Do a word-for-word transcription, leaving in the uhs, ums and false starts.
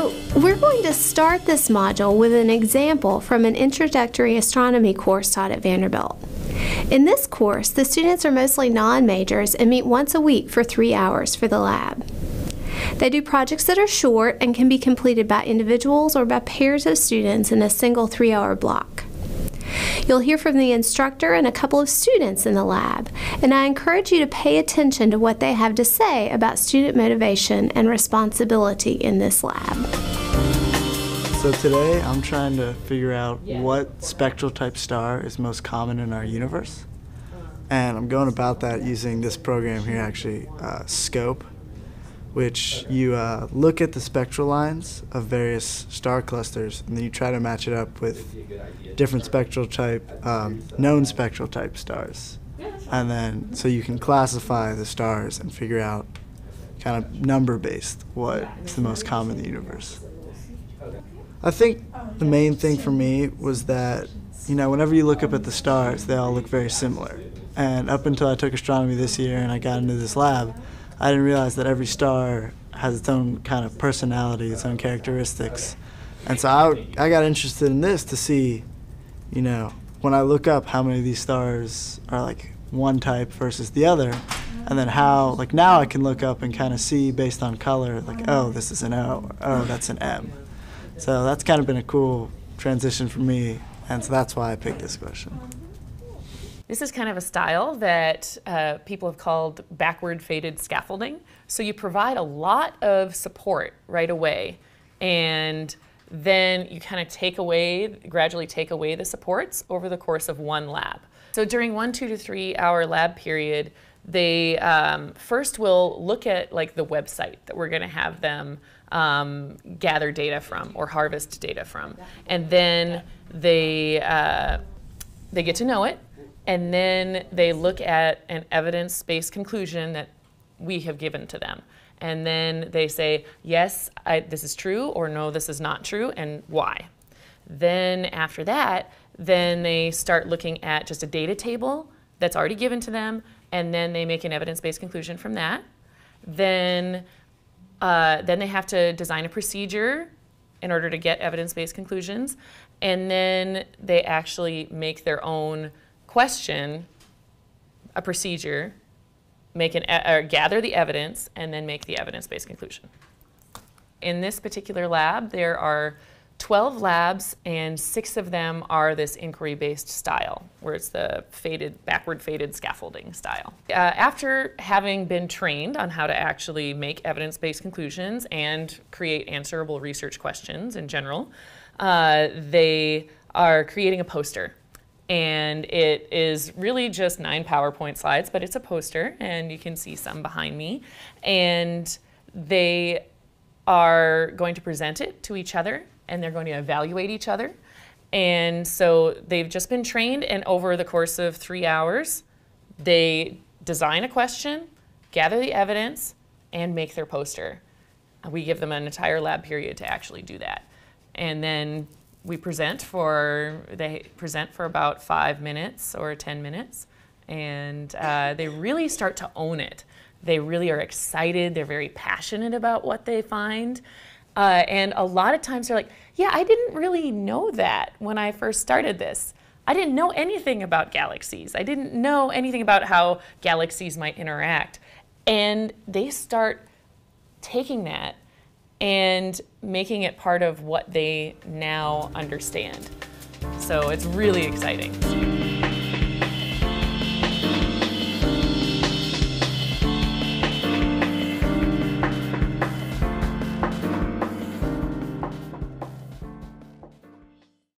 So we're going to start this module with an example from an introductory astronomy course taught at Vanderbilt. In this course, the students are mostly non-majors and meet once a week for three hours for the lab. They do projects that are short and can be completed by individuals or by pairs of students in a single three-hour block. You'll hear from the instructor and a couple of students in the lab, and I encourage you to pay attention to what they have to say about student motivation and responsibility in this lab. So today I'm trying to figure out what spectral type star is most common in our universe, and I'm going about that using this program here actually, uh, SCOPE, which you uh, look at the spectral lines of various star clusters and then you try to match it up with different spectral type, um, known spectral type stars. And then, so you can classify the stars and figure out kind of number based what's the most common in the universe. I think the main thing for me was that, you know, whenever you look up at the stars, they all look very similar. And up until I took astronomy this year and I got into this lab, I didn't realize that every star has its own kind of personality, its own characteristics. And so I, I got interested in this to see, you know, when I look up how many of these stars are like one type versus the other, and then how, like now I can look up and kind of see based on color, like, oh, this is an O, or oh, that's an M. So that's kind of been a cool transition for me, and so that's why I picked this question. This is kind of a style that uh, people have called backward faded scaffolding. So you provide a lot of support right away, and then you kind of take away, gradually take away the supports over the course of one lab. So during one two to three hour lab period, they um, first will look at like the website that we're going to have them um, gather data from or harvest data from, and then they uh, they get to know it. And then they look at an evidence-based conclusion that we have given to them. And then they say, yes, I, this is true, or no, this is not true, and why. Then after that, then they start looking at just a data table that's already given to them, and then they make an evidence-based conclusion from that. Then, uh, then they have to design a procedure in order to get evidence-based conclusions. And then they actually make their own question, a procedure, make an, or gather the evidence, and then make the evidence-based conclusion. In this particular lab, there are twelve labs, and six of them are this inquiry-based style, where it's the faded, backward faded scaffolding style. Uh, after having been trained on how to actually make evidence-based conclusions and create answerable research questions in general, uh, they are creating a poster. And it is really just nine PowerPoint slides, but it's a poster, and you can see some behind me. And they are going to present it to each other, and they're going to evaluate each other. And so they've just been trained, and over the course of three hours, they design a question, gather the evidence, and make their poster. We give them an entire lab period to actually do that. And then we present for, they present for about five minutes or ten minutes, and uh, they really start to own it. They really are excited, they're very passionate about what they find, uh, and a lot of times they're like, yeah, I didn't really know that when I first started this. I didn't know anything about galaxies. I didn't know anything about how galaxies might interact. And they start taking that and making it part of what they now understand. So it's really exciting.